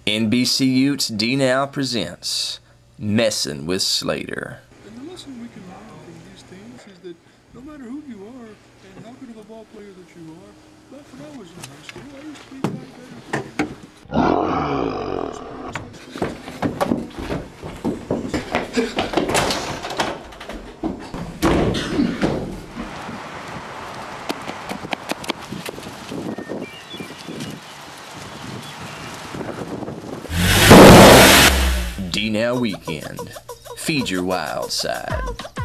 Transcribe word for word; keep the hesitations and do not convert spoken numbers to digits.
N B C Utes D Now presents Messin With Slater. And the lesson we can learn from these things is that no matter who you are and how good of a ball player that you are, back when I was in high school, I used to be quite better. D Now Weekend. Feed your wild side.